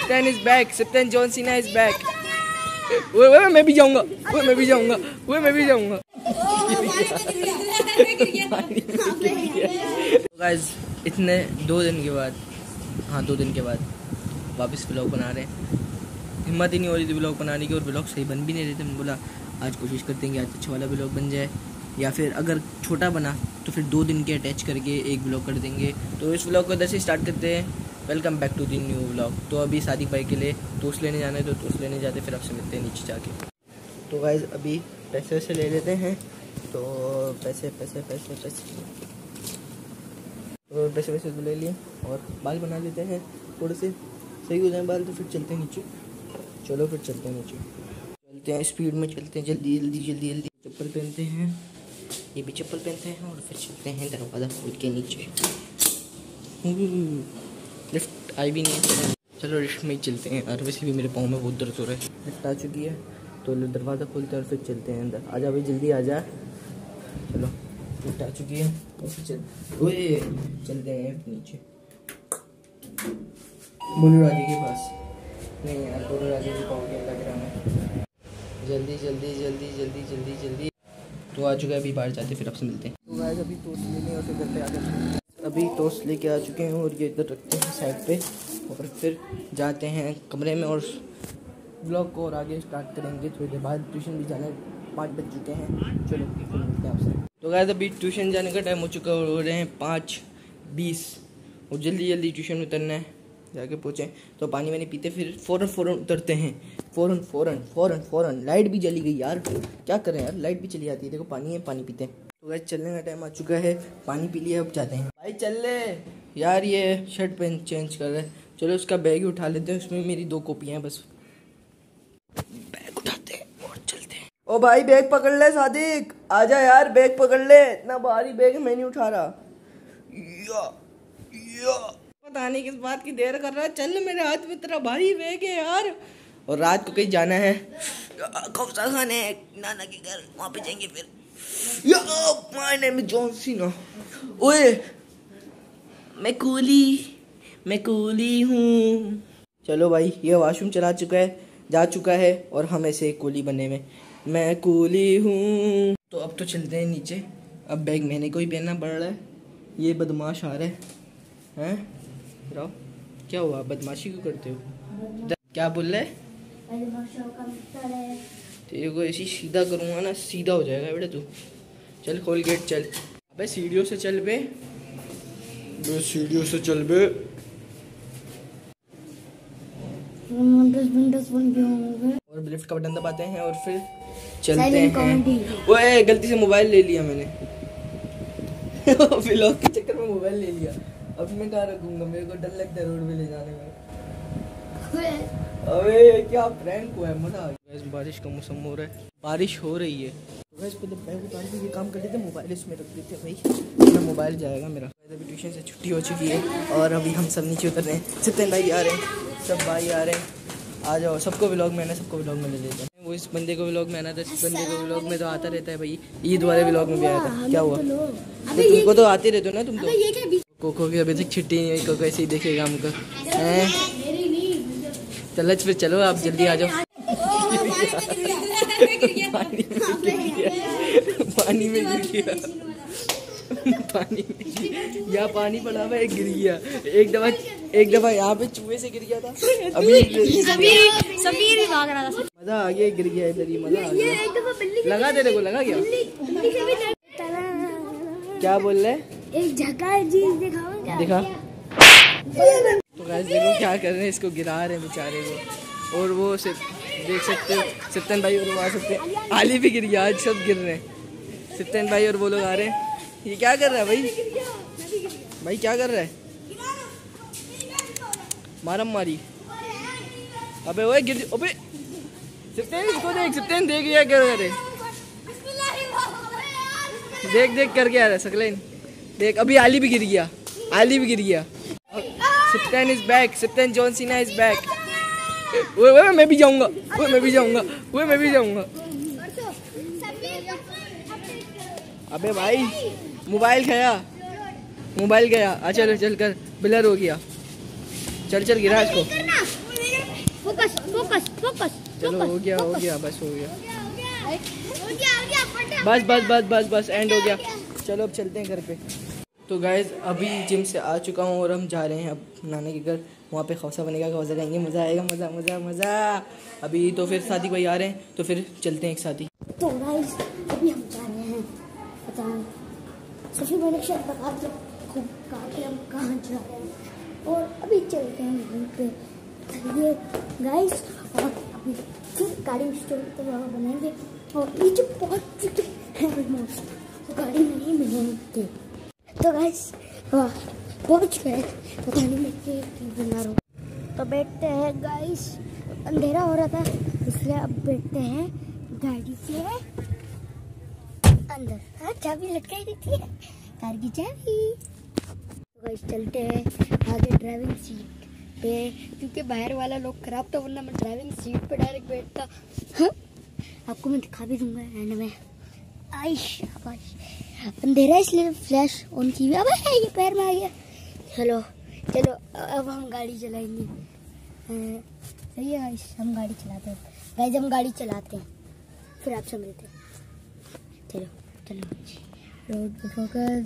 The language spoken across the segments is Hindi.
सिप्टेन is back, captain John Cena is back. ओए मैं भी जाऊंगा, ओए मैं भी जाऊंगा, ओए मैं भी जाऊंगा। गाइस इतने 2 दिन के बाद, हाँ 2 दिन के बाद वापस व्लॉग बना रहे हैं। हिम्मत ही नहीं हो रही थी व्लॉग बनाने की और व्लॉग सही बन भी नहीं रहे थे। मैंने बोला आज कोशिश करते हैं कि आज अच्छा वाला व्लॉग बन जाए, या फिर अगर छोटा बना तो फिर 2 दिन के अटैच करके एक व्लॉग कर देंगे। तो इस व्लॉग को इधर से स्टार्ट करते हैं। Welcome back to the new vlog. तो अभी सादिक भाई के लिए टोस्ट लेने जाना है, तो टोस्ट लेने जाते फिर आपसे मिलते हैं नीचे जाके। तो गाइस अभी पैसे वैसे ले लेते हैं। तो पैसे तो ले लिए और बाल बना लेते हैं, थोड़े से सही हो जाए बाल तो फिर चलते हैं नीचे। चलो फिर चलते हैं नीचे, चलते हैं स्पीड में चलते हैं, जल्दी। चप्पल पहनते हैं, ये भी चप्पल पहनते हैं और फिर चलते हैं दरवाज़ा खोल के नीचे। लिफ्ट आई भी नहीं है, चलो लिफ्ट में ही चलते हैं। और वैसे भी मेरे पाँव में बहुत दर्द हो रहा है। लिफ्ट आ चुकी है तो दरवाज़ा खोलते हैं और फिर चलते हैं अंदर। आजा भाई जल्दी आ जा। चलो लिफ्ट आ चुकी है और फिर चलते हैं नीचे बोलू राजी के पास। नहीं यार बोलू राजी के पाँव के लग रहा है। जल्दी तो आ चुका है। अभी बाहर जाते फिर आपसे मिलते हैं। तो गाइस अभी टोस्ट लेने और फिर घर पे आ गए। अभी टोस्ट लेके आ चुके हैं और ये इधर रखते हैं साइड पे और फिर जाते हैं कमरे में और ब्लॉग को और आगे स्टार्ट करेंगे। थोड़ी देर बाद ट्यूशन भी जाना है, 5 बज चुके हैं। चलो फिर मिलते हैं आपसे। तो गाइस अभी ट्यूशन जाने का टाइम हो चुका हो रहे हैं 5:20 और जल्दी ट्यूशन उतरना है। जाके पहुँचे तो पानी वानी पीते फिर फ़ौरन उतरते हैं। फ़ौरन लाइट भी जली गई यार, क्या करें यार, लाइट भी चली जाती है। देखो पानी है, पानी पीते हैं। तो गाइस चलने का टाइम आ चुका है, पानी पी लिया, अब जाते हैं। भाई चल ले यार, ये शर्ट पेन चेंज कर रहा है। चलो उसका बैग ही उठा लेते हैं, उसमें मेरी 2 कॉपियाँ हैं बस। बैग उठाते हैं और चलते हैं। ओ भाई बैग पकड़ ले सादिक, आजा यार बैग पकड़ ले, इतना भारी बैग मैं नहीं उठा रहा। पता नहीं किस बात की देर कर रहा है, चल मेरे हाथ में तेरा भारी बैग है यार। और रात को कहीं जाना है, कौसा खाने नाना के घर, वहाँ पे जाएंगे फिर। My name is John Cena. ओए मैं कूली हूँ। चलो भाई ये वॉशरूम जा चुका है और हम ऐसे कूली बने में, मैं कूली हूँ। तो अब तो चलते हैं नीचे। अब बैग मैंने को ही पहनना पड़ रहा है, ये बदमाश आ रहा है। राव क्या हुआ, बदमाशी क्यों करते हो? क्या बोल रहे? तेरे को ऐसी सीधा करूँगा ना, सीधा हो जाएगा बेटा तू। चल खोल गेट चल। अबे सीढ़ियों से चल बे, सीढ़ियों से चल बे। और लिफ्ट का बटन दबाते हैं और फिर चलते हैं। ओए गलती से मोबाइल ले लिया मैंने। व्लॉग के चक्कर में मोबाइल ले लिया। अब मैं कहाँ रखूंगा, मेरे को डर लगता है रोड पे ले जाने में। अबे क्या प्रैंक हुआ है, मजा आ गया। बारिश का मौसम हो रहा है, बारिश हो रही है। तो इस पे तो बैग उतार के ये काम कर देते, मोबाइल इसमें रख देते भाई, मेरा मोबाइल जाएगा मेरा। अभी ट्यूशन से छुट्टी हो चुकी है और अभी हम सब नीचे उतर रहे हैं। सिप्टेन भाई आ रहे हैं, सब भाई आ रहे हैं। आ जाओ, सबको व्लॉग में आना, सबको व्लॉग में ले लेते हैं। वो इस बंदे को व्लॉग में आना था, इस बंदे को व्लॉग में तो आता रहता है भाई। ईद वाले व्लॉग में भी आया था, क्या हुआ? तो तुमको तो आते रहते हो ना तुम तो। कोको की अभी तक छुट्टी नहीं हुई, कोको ऐसे ही देखेगा हमको। चलो फिर चलो आप जल्दी आ जाओ। पानी में गिर गया, यहाँ पानी पड़ा हुआ, गिर गया। एक दफा यहाँ पे चूहे से गिर गया था। अभी समीर ही भाग रहा था, मजा आ गया, गिर गया इधर ही, मजा आ गया। लगा तेरे को, लगा गया। क्या बोल रहे? एक झकास चीज दिखा। तो गाइस देखो क्या कर रहे हैं, इसको गिरा रहे हैं बेचारे को। और वो देख सकते हो सिप्टेन भाई और वो आ सकते हैं। आली भी गिर गया, आज सब गिर रहे हैं। सिप्टेन भाई और वो लोग आ रहे हैं। ये क्या कर रहा है भाई क्या कर रहा है? मारम मारी। अबे ओए गिर, अबे सिप्टेन इसको देख, सिप्टेन देख क्या कर रहे, देख कर क्या रहा है सकलेन, देख। अभी आली भी गिर गया, captain is back, captain John Cena is back. ओए मैं भी जाऊंगा। अबे भाई मोबाइल गया। चल कर ब्लर हो गया। चल गिरा इसको। Focus focus focus. चलो हो गया बस हो गया। हो गया बस एंड हो गया। चलो अब चलते हैं घर पे। तो गाइज अभी जिम से आ चुका हूँ और हम जा रहे हैं अब नाना के घर। वहाँ पे खौसा बनेगा, खौसा खाएंगे, मज़ा आएगा, मज़ा मज़ा मज़ा। अभी तो फिर शादी भाई आ रहे हैं तो फिर चलते हैं एक साथ ही। तो गाइस अभी हम जा रहे हैं, पता नहीं सफी मैंने शायद बता दिया खूब कहा कि हम कहाँ जा रहे हैं, और अभी चलते हैं वहीं पे ये गाइस। और अभी फिर गाड़ी स्टोर पे बनाएंगे और नीचे पहुँच चुके हैं ऑलमोस्ट, तो गाड़ी में नहीं मिलेंगे। तो गाइस पहुँच गए, पता नहीं मैं क्या बना रहा हूँ। तो बैठते हैं गाइस, अंधेरा हो रहा था इसलिए अब बैठते हैं गाड़ी के अंदर। हाँ चाबी लटकाई देती है, कार की चाबी। तो गाइस चलते हैं आगे ड्राइविंग सीट पे, क्योंकि बाहर वाला लोग खराब था, वरना मैं ड्राइविंग सीट पे डायरेक्ट बैठता। हाँ? आपको मैं दिखा भी दूंगा एंड में। आइश अंधेरा इसलिए फ्लैश ऑन की हुई। अब ये पैर में आ गया। चलो चलो अब हम गाड़ी चलाएंगे। सही है गाइस, हम गाड़ी चलाते हैं। गाइस हम गाड़ी चलाते हैं फिर आपसे मिलते हैं। चलो चलो रोड पे फोकस।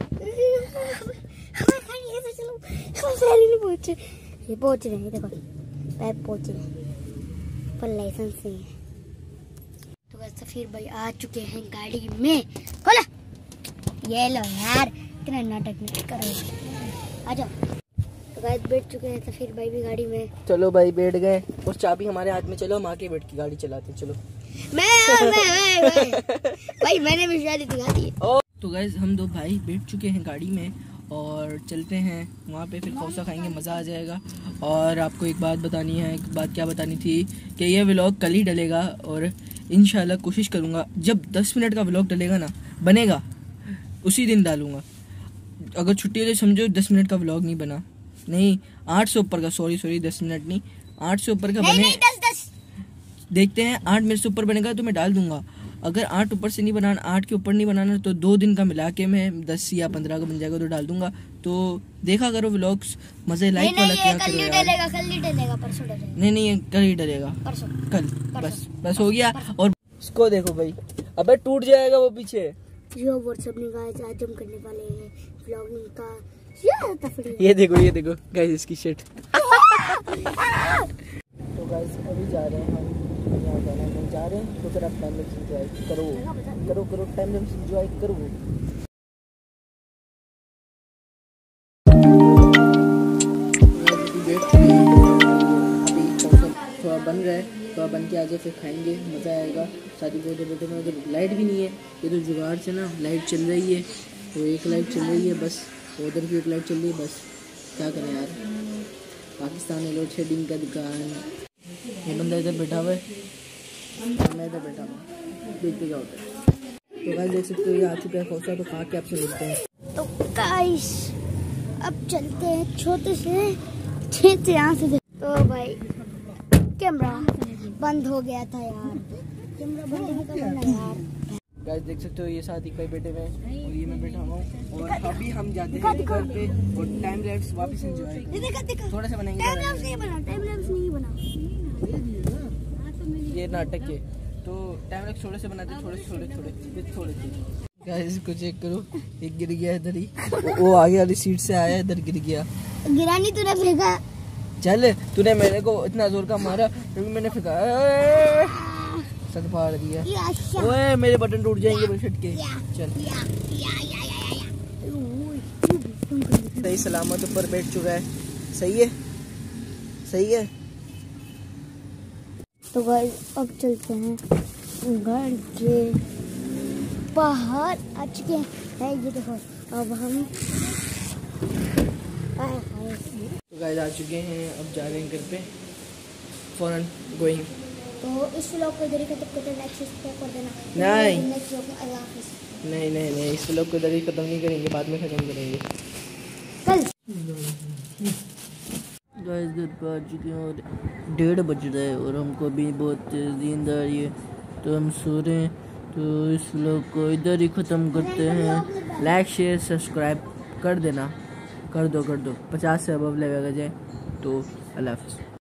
चलो हम शहरी नहीं पहुंचे, ये पहुंच रहे हैं, देखो पैर पहुंच रहे हैं पर लाइसेंस नहीं है। तो गाइस फिर भाई आ चुके हैं गाड़ी में। खोला ये लो यार, इतना नाटक नहीं करो, आ जाओ। तो गाइस बैठ चुके हैं सफीर भाई भी गाड़ी में। चलो भाई बैठ गए और चाबी हमारे हाथ में। चलो हम आके बैठ के गाड़ी चलाते हैं। चलो भाई मैंने भी शायद दिखा दी। तो गाइस हम दो भाई बैठ चुके हैं गाड़ी में और चलते हैं वहाँ पे, फिर खौसा खाएंगे, मज़ा आ जाएगा। और आपको एक बात बतानी है, एक बात क्या बतानी थी कि ये व्लॉग कल ही डलेगा और इंशाल्लाह कोशिश करूँगा जब 10 मिनट का व्लॉग डलेगा ना, बनेगा उसी दिन डालूंगा। अगर छुट्टी हो तो समझो 10 मिनट का व्लॉग नहीं बना, नहीं 8 से ऊपर का, सॉरी 10 मिनट नहीं 8 से ऊपर का बने। नहीं, 10 देखते हैं 8 मिनट से ऊपर बनेगा तो मैं डाल दूंगा। अगर 8 ऊपर से नहीं बनाना, 8 के ऊपर नहीं बनाना, तो 2 दिन का मिला के मैं 10 या 15 का बन जाएगा तो डाल दूंगा। तो देखा करो व्लॉग्स, मजे लाइक वाला क्या करो यार। कल नहीं डलेगा, परसों डलेगा। नहीं कल ही डलेगा, परसों कल। बस हो गया। और इसको देखो भाई, अबे टूट जाएगा वो पीछे। जो व्हाट्सएप ने गाइस आज हम करने वाले हैं व्लॉगिंग का ये देखो गाइस इसकी शिट। तो गाइस अभी जा रहे हैं हम, यहाँ जाना है, जा रहे हैं। तो फिर आप टाइम लैप्स एंजॉय करो टाइम लैप्स एंजॉय करो। थोड़ा बन रहा है, थोड़ा बन के आ जाए फिर खाएंगे, मज़ा आएगा। शादी बैठे बैठे में उधर लाइट भी नहीं है, ये तो जुगाड़ से ना लाइट चल रही है, तो एक लाइट चल रही है बस, उधर भी एक लाइट चल रही है बस। क्या करें यार, पाकिस्तान में लोड शेडिंग का दुकान। ये बंदा इधर बैठा हुआ है, मैं इधर बैठा हुआ, देखते क्या होता है। तो गाइस देख सकते हो ये आ चुका है खौसा, तो खा के आपसे मिलते हैं। तो गाइस अब चलते हैं छोटे से यहाँ से। तो भाई कैमरा बंद हो गया था यार, कैमरा बंद नहीं करना यार। गाइस देख सकते हो ये साथी भाई बैठे हुए हैं और ये मैं बैठा हुआ हूँ, और अभी हम जाते हैं घर पे और टाइम लैप्स वापस एंजॉय थोड़ा सा बनाएंगे। टाइम लैप्स नहीं बना ये नाटक है, तो टाइम लैप्स थोड़े से बनाते, थोड़े। गाइस को चेक करो, एक गिर गया इधर ही, वो आगे वाली सीट से आया इधर गिर गया। गिरानी तूने फेंका, चल तूने मेरे को इतना जोर का मारा क्योंकि मैंने फेंका, सर फाड़ दिया। ओए मेरे बटन टूट जाएंगे बुलशट के। चल सही सलामत ऊपर बैठ चुका है, सही है। तो गाइस अब चलते हैं घर के बाहर आ चुके हैं, ये देखो अब हम तो गाइस आ चुके हैं, अब जा रहे हैं घर पे, फौरन गोइंग। तो इस व्लॉग को इधर ही खत्म करते हैं, लाइक सब्सक्राइब कर देना। नहीं इस व्लॉग को इधर ही खत्म नहीं करेंगे, बाद में खत्म करेंगे कल। गाइस घर पे आ चुके हैं और 1:30 बज रहा है और हमको अभी बहुत तेज नींद आ रही है, तो हम सो रहे हैं। तो इस व्लॉग को इधर ही ख़त्म करते हैं। लाइक शेयर सब्सक्राइब कर देना, कर दो 50 से अबव लगेगा जाए तो। अल्लाह हाफ़िज़।